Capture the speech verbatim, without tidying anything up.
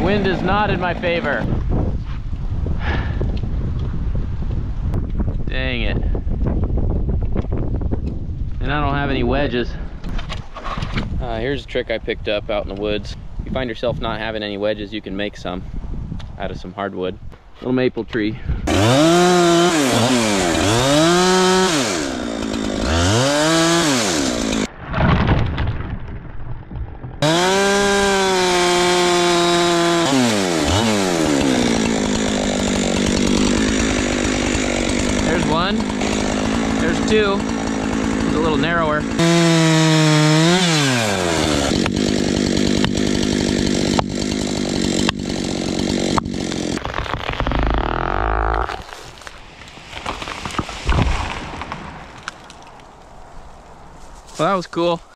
Wind is not in my favor. Dang it. And I don't have any wedges. Uh, here's a trick I picked up out in the woods. If you find yourself not having any wedges, you can make some out of some hardwood. Little maple tree. There's one. There's two. It's a little narrower. Well, that was cool.